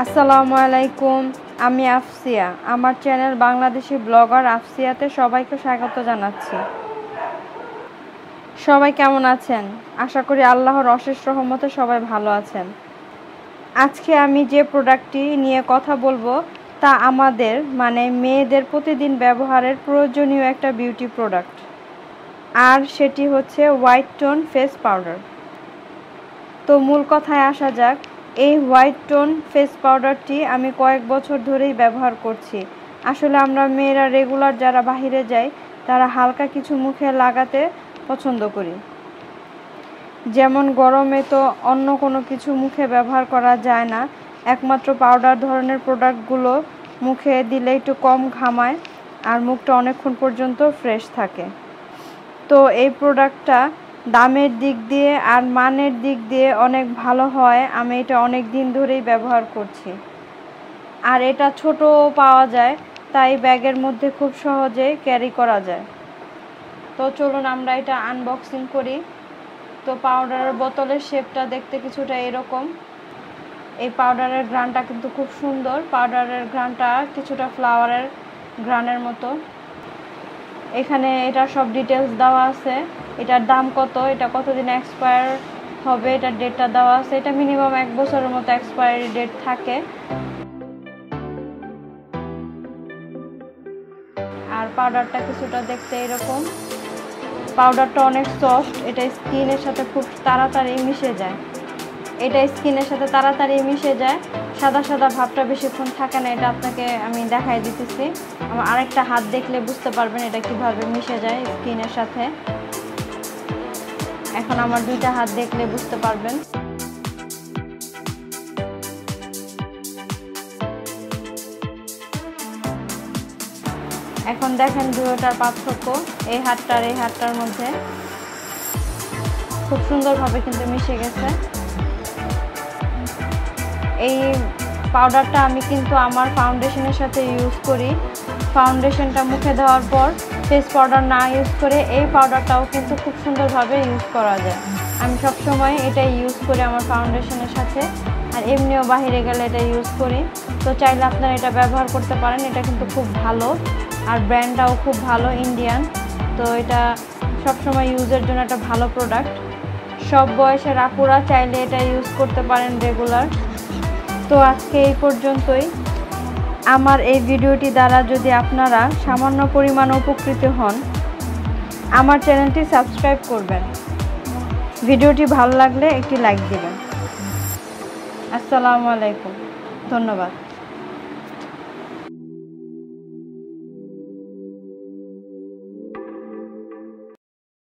আসসালামু আলাইকুম, আমি আফসিয়া। আমার চ্যানেল বাংলাদেশি ব্লগার আফসিয়াতে সবাইকে স্বাগত জানাচ্ছি। সবাই কেমন আছেন? আশা করি আল্লাহর অশেষ রহমতে সবাই ভালো আছেন। আজকে আমি যে প্রোডাক্টটি নিয়ে কথা বলবো তা আমাদের মেয়েদের প্রতিদিন ব্যবহারের প্রয়োজনীয় একটা বিউটি প্রোডাক্ট, আর সেটি হচ্ছে হোয়াইট টোন ফেস পাউডার। তো মূল কথায় আসা যাক। এই হোয়াইট টোন ফেস পাউডারটি আমি কয়েক বছর ধরেই ব্যবহার করছি। আসলে আমরা মেয়েরা রেগুলার যারা বাইরে যাই তারা হালকা কিছু মুখে লাগাতে পছন্দ করি। যেমন গরমে তো অন্য কোনো কিছু মুখে ব্যবহার করা যায় না, একমাত্র পাউডার ধরনের প্রোডাক্টগুলো মুখে দিলে একটু কম ঘামায় আর মুখটা অনেকক্ষণ পর্যন্ত ফ্রেশ থাকে। তো এই প্রোডাক্টটা দামের দিক দিয়ে আর মানের দিক দিয়ে অনেক ভালো হয়। আমি এটা অনেক দিন ধরেই ব্যবহার করছি, আর এটা ছোটও পাওয়া যায়, তাই ব্যাগের মধ্যে খুব সহজেই ক্যারি করা যায়। তো চলুন আমরা এটা আনবক্সিং করি। তো পাউডারের বোতলের শেপটা দেখতে কিছুটা এরকম। এই পাউডারের ঘ্রাণটা কিন্তু খুব সুন্দর। পাউডারের ঘ্রাণটা কিছুটা ফ্লাওয়ারের ঘ্রাণের মতো। এখানে এটা সব ডিটেলস দেওয়া আছে, এটার দাম কত, এটা কতদিন এক্সপায়ার হবে, এটার ডেটটা দেওয়া আছে। এটা মিনিমাম 1 বছরের মতো এক্সপায়ারি ডেট থাকে। আর পাউডারটা কিছুটা দেখতে এরকম। পাউডারটা অনেক সফট, এটা স্কিনের সাথে খুব তাড়াতাড়ি মিশে যায়। সাদা সাদা ভাবটা বেশিক্ষণ থাকে না। এটা আপনাকে আমি দেখাই দিতেছি। আমার আরেকটা হাত দেখলে বুঝতে পারবেন এটা কিভাবে মিশে যায় স্কিনের সাথে। এখন আমার 2টা হাত দেখলে বুঝতে পারবেন। এখন দেখেন দুটোটার পার্থক্য। এই হাতটার মধ্যে খুব সুন্দরভাবে কিন্তু মিশে গেছে। এই পাউডারটা আমি কিন্তু আমার ফাউন্ডেশনের সাথে ইউজ করি। ফাউন্ডেশনটা মুখে দেওয়ার পর ফেস পাউডার না ইউজ করে এই পাউডারটাও কিন্তু খুব সুন্দরভাবে ইউজ করা যায়। আমি সবসময় এটা ইউজ করি আমার ফাউন্ডেশনের সাথে, আর এমনিও বাইরে গেলে এটা ইউজ করি। তো চাইলে আপনারা এটা ব্যবহার করতে পারেন। এটা কিন্তু খুব ভালো, আর ব্র্যান্ডটাও খুব ভালো, ইন্ডিয়ান। তো এটা সবসময় ইউজের জন্য একটা ভালো প্রোডাক্ট। সব বয়সের আপুরা চাইলে এটা ইউজ করতে পারেন রেগুলার। তো আজকে এই পর্যন্তই। আমার এই ভিডিওটি দ্বারা যদি আপনারা সামান্য পরিমাণ উপকৃত হন, আমার চ্যানেলটি সাবস্ক্রাইব করবেন। ভিডিওটি ভালো লাগলে একটি লাইক দিবেন। আসসালামু আলাইকুম, ধন্যবাদ।